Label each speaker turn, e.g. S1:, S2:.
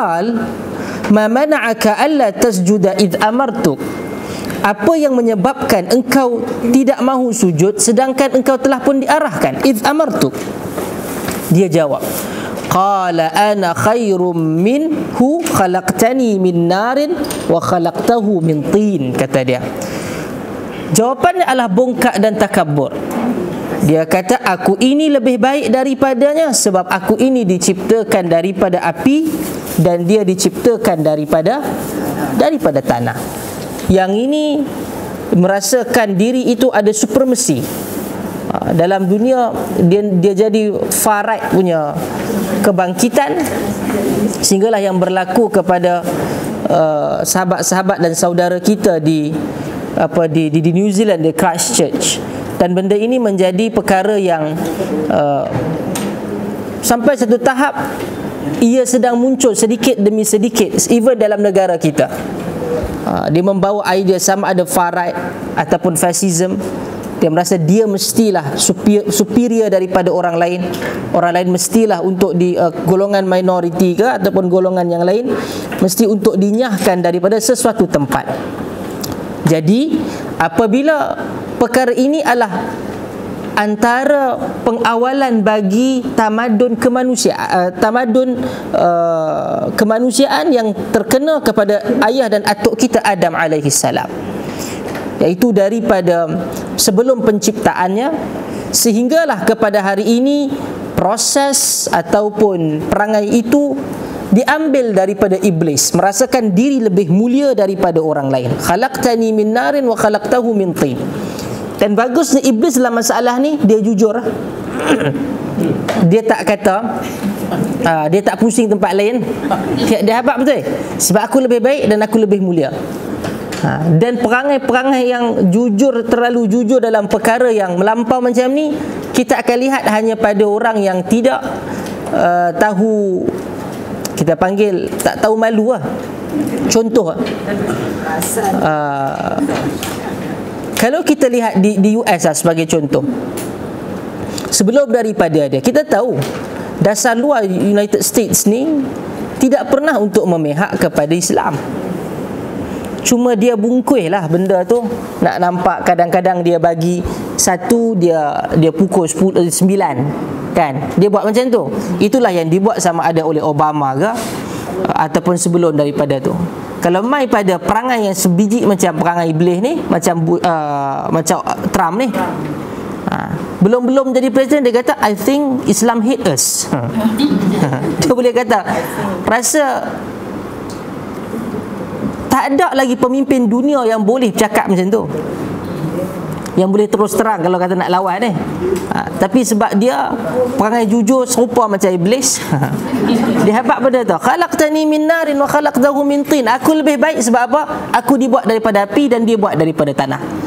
S1: ma mana'aka alla tasjuda id amartuk, apa yang menyebabkan engkau tidak mahu sujud sedangkan engkau telah pun diarahkan? Id amartuk. Dia jawab, qala ana khairum minhu khalaqtani min narin wa khalaqtahu min tin. Kata dia, jawapannya adalah bongkak dan takabur. Dia kata, aku ini lebih baik daripadanya sebab aku ini diciptakan daripada api dan dia diciptakan daripada tanah. Yang ini merasakan diri itu ada supremasi dalam dunia. Dia jadi far right punya kebangkitan, sehinggalah yang berlaku kepada sahabat-sahabat dan saudara kita di New Zealand, di Christchurch. Dan benda ini menjadi perkara yang sampai satu tahap ia sedang muncul sedikit demi sedikit even dalam negara kita. Dia membawa idea sama ada far right ataupun fascism. Dia merasa dia mestilah superior daripada orang lain. Orang lain mestilah untuk di golongan minoriti ke ataupun golongan yang lain mesti untuk dinyahkan daripada sesuatu tempat. Jadi apabila perkara ini adalah antara pengawalan bagi tamadun kemanusiaan yang terkena kepada ayah dan atuk kita Adam alaihi salam, iaitu daripada sebelum penciptaannya sehinggalah kepada hari ini proses ataupun perangai itu diambil daripada iblis, merasakan diri lebih mulia daripada orang lain. Khalaqtani min narin wa khalaqtahu min tin. Dan bagusnya iblis dalam masalah ni, dia jujur. Dia tak kata dia tak pusing tempat lain. Dia habaq betul, sebab aku lebih baik dan aku lebih mulia. Dan perangai-perangai yang jujur, terlalu jujur dalam perkara yang melampau macam ni, kita akan lihat hanya pada orang yang tidak tahu, kita panggil tak tahu malu lah. Contoh, kalau kita lihat di US lah sebagai contoh, sebelum daripada dia, kita tahu dasar luar United States ni tidak pernah untuk memihak kepada Islam. Cuma dia bungkuih lah benda tu. Nak nampak kadang-kadang dia bagi satu, dia pukul 9 kan. Dia buat macam tu. Itulah yang dibuat sama ada oleh Obama ke ataupun sebelum daripada tu. Kalau mai pada perangai yang sebiji macam perangai iblis ni, macam Trump ni, belum jadi presiden, dia kata I think Islam hate us. Dia boleh kata, rasa tak ada lagi pemimpin dunia yang boleh bercakap macam tu, yang boleh terus terang kalau kata nak lawan ni. Tapi sebab dia perangai jujur serupa macam iblis, dia habaq benda tu. Khalaqtani min narin wa khalaqtahu min tin. Aku lebih baik sebab apa? Aku dibuat daripada api dan dia buat daripada tanah.